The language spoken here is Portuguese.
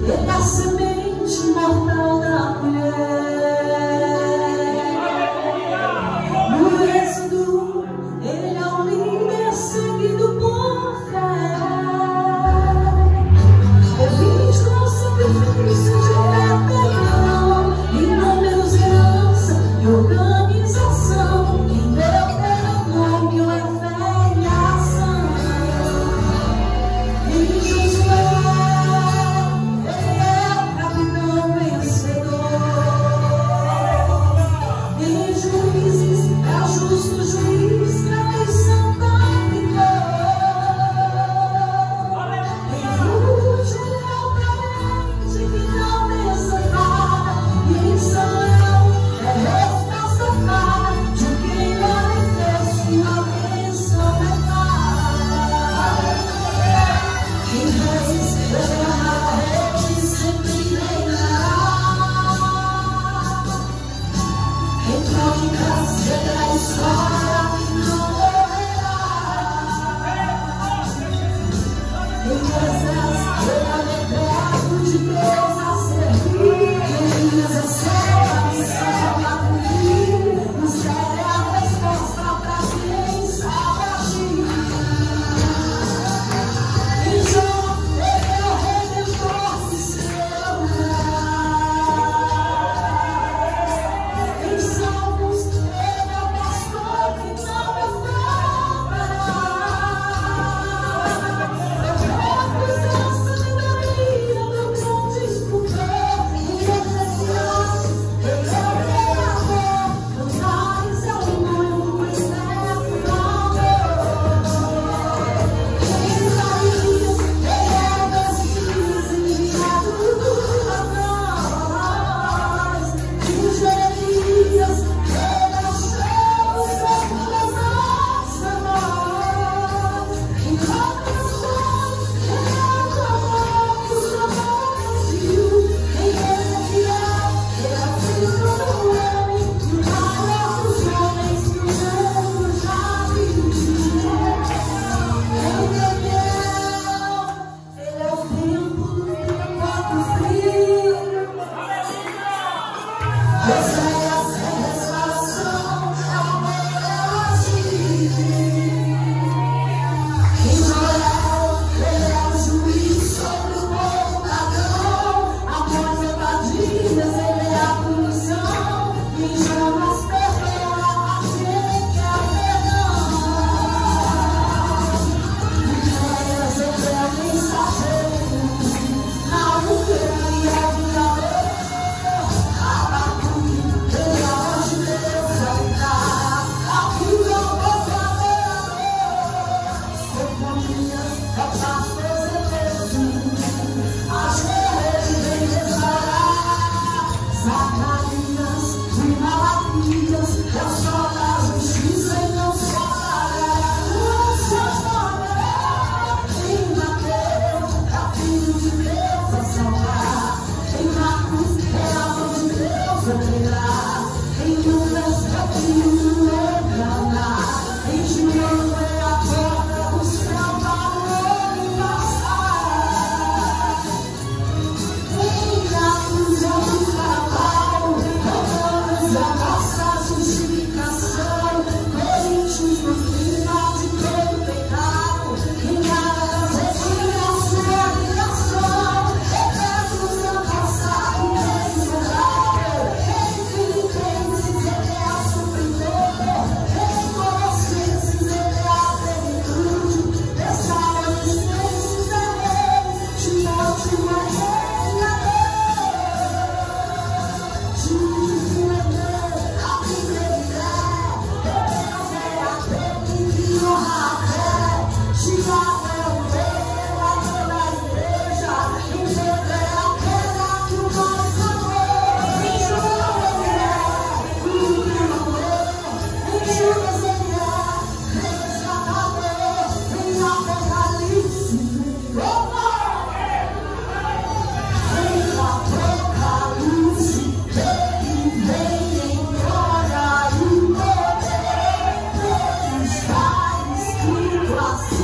Ele é a semente mortal da mulher. No êxodo, ele é o líder seguido por fé. Ouvintes com sacrifício de rebelião, inúmeros herança e organização. Em Deuteronômio é fé e ação. Em Josué, ele é o capitão vencedor. Em Juízes, é o justo juiz que a missão aplicou. Em Ruth, ele é o valente que não desampara. E em Samuel, é resposta clara de quem olha em Deus, sua bênção é clara. Em Reis, ele é uma rede sempre reinará. Em Crônicas, ele é a história que não morrerá. Em Moisés, ele é o decreto de Deus a servir. Em Elias, é só a missão a cumprir. No céu é a resposta pra quem sabe agir. Em João, ele é o redentor de seu lar. Em Salmos, ele é o pastor que não me faltará. Provérbios é a sabedoria do grande escultor. Em Eclesiastes, ele é o Criador. Cantares é o noivo eterno amor. Em Isaías, ele é o Messias enviado a nós. Em Jeremias, ele é o céu sobre as nossas mãos. Em Romanos, ele é o amor que os amores viu. Em Ezequiel, ele é o filho do homem, e o maior dos homens que o mundo já viu. Em Daniel, ele é o tempo do tempo a cumprir. Oséias é restauração, é o modelo a seguir. Em Joel, ele é o juiz sobre o povo pagão. Após evadidas, ele é a punição. Em Jonas, perdoa a quem quer perdão. Miqueias, ele é o mensageiro. Naum, ele é o guiador. Abacuque, ele é o anjo de Deus a entrar. Aquilo é o povo adorador. Sofonias é o pastor zeloso. Ageu, ele vem declarar. Zacarias e Malaquias é o sol da justiça e não se apagará. Não se apagará. Em Mateus, é o filho de Deus a salvar. Em Marcos, é a mão de Deus a operar. Em Lucas, é o filho do enganar. Em João, é a porta do céu para o homem passar. Em Atos, é o Carvalho. Romanos, é a nossa justificação. Coríntios, no final de todo pecado. Em Gálatas, retira a sua ligação. Efésios, é o passado desencerrado. Em Filipenses, ele é a supridor. Em Colossenses, ele é a plenitude. Tessalonicenses é rei. Timóteo é reinador. Juízes é Deus, a fidelidade. Deus é aquele que honra a fé. Tiago é o vereador da igreja. E Pedro é aquela que o mais amou. Em João ele é o que amou. Em Judas ele é resgatador. Em Apocalipse, em Apocalipse, ele vem em glória e poder. Está escrito assim.